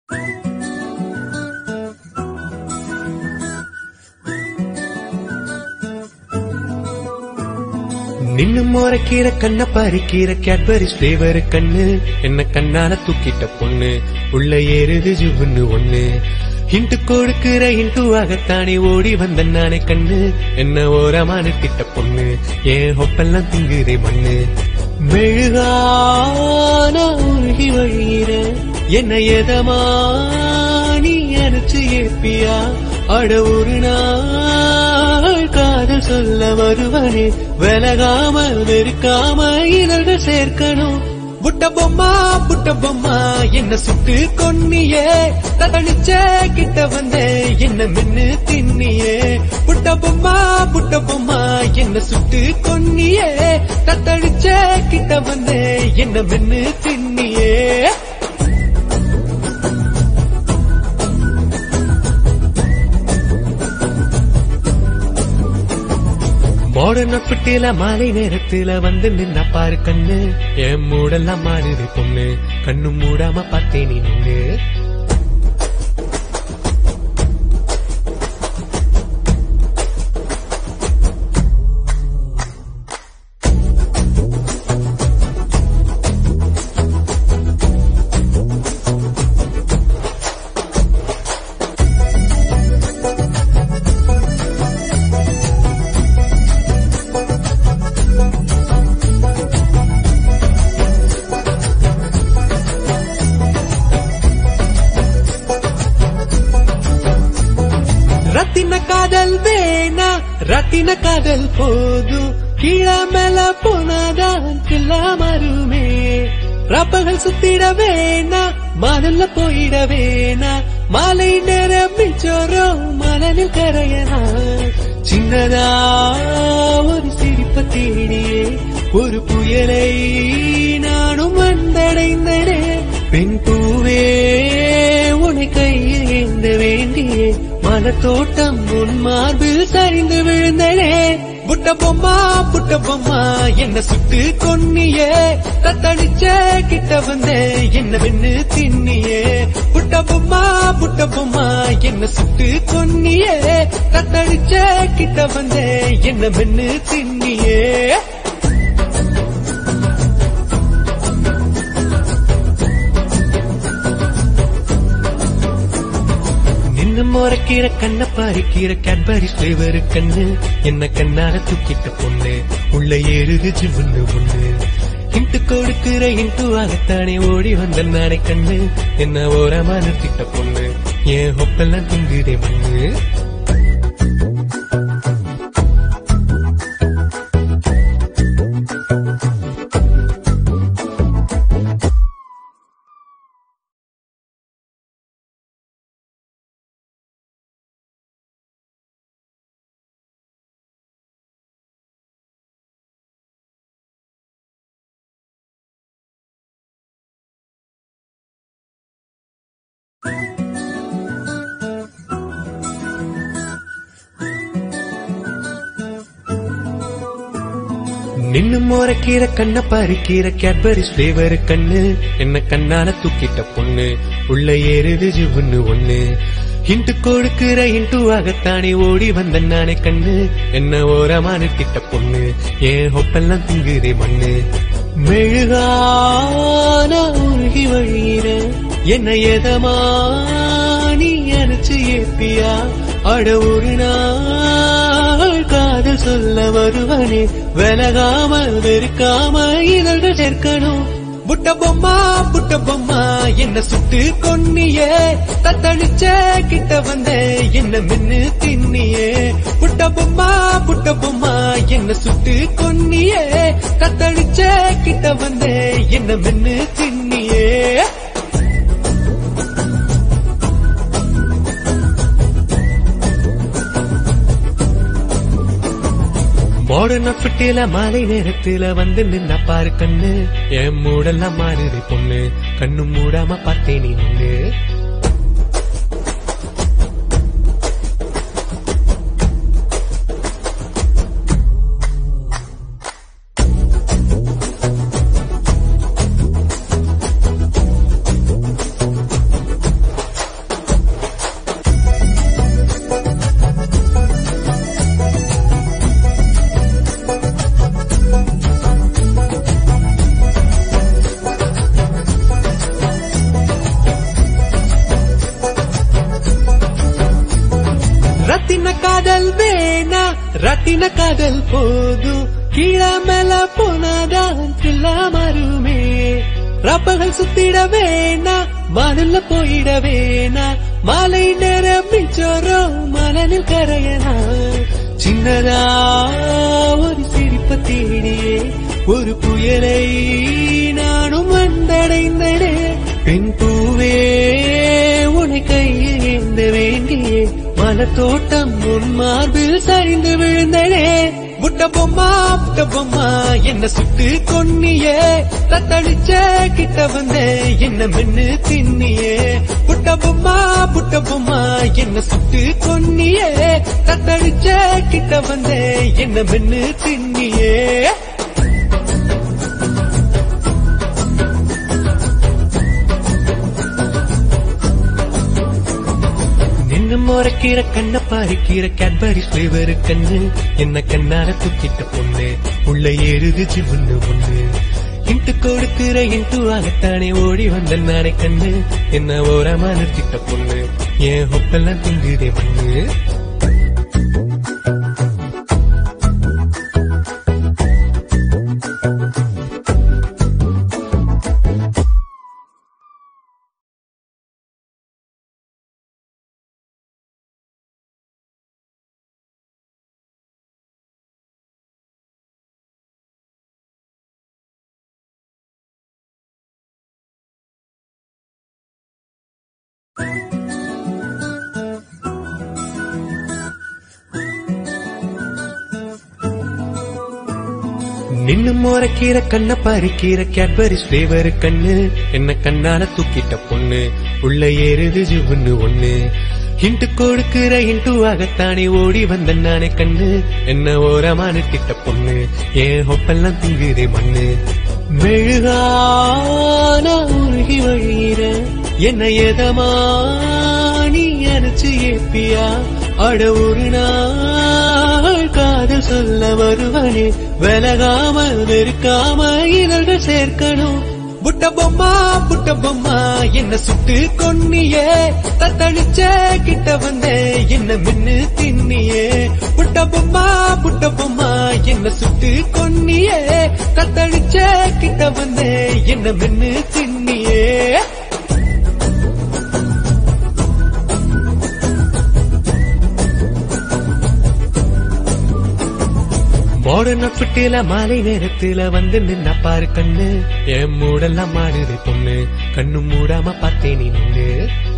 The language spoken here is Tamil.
நின்னு மோரக்கீர கண்ண பறிக்கீர கேட்பரிஸ் ஃபிளேவர் கண்ணு என்ன கண்ணால தூக்கிட்ட பொண்ணு உள்ள ஏறுது ஜுவுன்னு ஒண்ணு ஹிண்ட் கொடுக்கிற இன்ட்டு ஆகத்தானே ஓடி வந்த நானே கண்ணு என்ன ஓரமான திட்ட பொண்ணு ஏன் ஹொப்பெல்லாம் திங்குதே மண்ணு மெழுகான உருகி வழியிற என்ன எதமா நீ அனுச்சு ஏப்பியா அட ஒரு நாள் காதல் சொல்ல வருவனே விலகாம வெறுக்காம இதழ்கள் சேர்க்கணும் புட்ட பொம்மா என்ன சுட்டு கொன்னியே தத்தளிச்ச கிட்ட வந்தே என்ன மென்னு தின்னியே புட்ட பொம்மா என்ன சுட்டு கொன்னியே தத்தளிச்ச கிட்ட வந்தே என்ன மென்னு தின்னியே மாடர்ன் அவுட்ஃபிட்டில மாலை நேரத்துல வந்து நின்னா பாரு கண்ணு என் மூடெல்லாம் மாறுது பொண்ணு கண்ணு மூடாம பார்த்தேன் நீ நின்னு ரத்தின காதல் போதும் கீழமேல போனாதான் கில்லாமருமே ரப்பகள் சுத்திட வேணா மாதல்ல போயிட வேணா மாலை நேரம் மிச்சோரம் மணலில் கரையனா சின்னதா ஒரு சிரிப்ப தேடியே ஒரு புயலை நானும் வந்தடைந்தனே பெண் பூவே உன்னை கையில் ஏந்த வேண்டியே மலத்தோட்டம் உன் மார்பில் சரிந்து விழுந்தனே புட்ட பொம்மா என்ன சுட்டு கொன்னியே தத்தளிச்ச கிட்ட வந்தே என்ன வென்னு தின்னியே புட்ட பொம்மா என்ன சுட்டு கொன்னியே தத்தளிச்ச கிட்ட வந்தே என்ன வென்னு தின்னியே மோரக்கீர கண்ண பறிக்கீர கேட்பரிஸ் ஃபிளேவர் கண்ணு என்ன கண்ணால தூக்கிட்ட பொண்ணு உள்ள ஏறுது ஜிவுன்னு ஒண்ணு ஹிண்ட் கொடுக்கிற இன்ட்டு ஆகத்தானே ஓடி வந்த நானே கண்ணு என்ன ஓரமான திட்ட பொண்ணு என் ஹொப்பெல்லாம் திங்குதே மண்ணு நின்னு மோரக்கீர கண்ண பறிக்கீர கேட்பரிஸ் ஃபிளேவர் கண்ணு என்ன கண்ணால தூக்கிட்ட பொண்ணு உள்ள ஏறுது ஜிவுன்னு ஒண்ணு ஹிண்ட் கொடுக்கிற இன்ட்டு ஆகத்தானே ஓடி வந்த நானே கண்ணு என்ன ஓரமான திட்ட பொண்ணு ஏன் ஹொப்பெல்லாம் திங்குதே மண்ணு மெழுகான உருகி வழியிற என்ன எதமா நீ அனுச்சு ஏப்பியா அட ஒரு நாள் காதல் சொல்ல வருவனே விலகாம வெறுக்காம இதழ்கள் சேர்க்கணும் புட்ட பொம்மா என்ன சுட்டு கொன்னியே தத்தளிச்ச கிட்ட வந்தே என்ன மென்னு தின்னியே புட்ட பொம்மா என்ன சுட்டு கொன்னியே தத்தளிச்ச கிட்ட வந்தே என்ன மென்னு தின்னியே மாடர்ன் அவுட்ஃபிட்டில மாலை நேரத்துல வந்து நின்னா பாரு கண்ணு என் மூடெல்லாம் மாறுது பொண்ணு கண்ணு மூடாம பார்த்தேன் நீ நின்னு காதல் வேணா ரத்தின காதல் போதும் கீழாமல போனாதான் மாறுமே ரப்பகள் சுத்திட வேணா வானுள்ள போயிட வேணா மாலை நேரம் மிச்சோரோ மனதில் கரையனா சின்னதா ஒரு சிரிப்ப தேடியே ஒரு புயலை நானும் வந்தடைந்தனே பெண் பூவே உன்னை கையில் ஏந்த வேண்டியே மலத்தோட்டம் உன் மார்பில் சரிந்து விழுந்தனே புட்ட பொம்மா என்ன சுட்டு கொன்னியே தத்தளிச்ச கிட்ட வந்த என்ன மென்னு தின்னியே புட்ட பொம்மா என்ன சுட்டு கொன்னியே தத்தளிச்ச கிட்ட வந்த என்ன மென்னு தின்னியே மோரக்கீர கண்ண பாரிக்கீர கேட்பரி ஃபிளேவர் கண்ணு என்ன கண்ணால தூக்கிட்ட பொண்ணு உள்ள ஏறுது ஜிவுன்னு ஒண்ணு இன்ட்டு கொடுக்கிற இன்ட்டு ஆகத்தானே ஓடி வந்த நானே கண்ணு என்ன ஓரமா நிறுத்திட்ட பொண்ணு என் ஹொப்பெல்லாம் திங்குதே மண்ணு நின்னு மோரக்கீர கண்ண பாரிக்கீர கேட்பரி ஃபிளேவர் கண்ணு என்ன கண்ணால தூக்கிட்ட பொண்ணு உள்ள ஏறுது ஜிவுன்னு ஒண்ணு இன்ட்டு கொடுக்கிற இன்ட்டு ஆகத்தானே ஓடி வந்த நானே கண்ணு என்ன ஓரமா நிறுத்திட்ட பொண்ணு என் ஹொப்பெல்லாம் திங்குதே மண்ணு மெழுகான உருகி வழியிற என்ன எதமா நீ அனுச்சு ஏப்பியா அட ஒரு நாள் காதல் சொல்ல வருவனே விலகாம நெருக்காம இதழ்கள் சேர்க்கணும் புட்ட பொம்மா என்ன சுட்டு கொன்னியே தத்தளிச்ச கிட்ட வந்த என்ன மின்னு தின்னியே புட்ட பொம்மா என்ன சுட்டு கொன்னியே தத்தளிச்ச கிட்ட வந்த என்ன மின்னு தின்னியே மாடர்ன் அவுட்ஃபிட்டில மாலை நேரத்துல வந்து நின்னா பாரு கண்ணு என் மூடெல்லாம் மாறுது பொண்ணு கண்ணு மூடாம பார்த்தேன் நீ நின்னு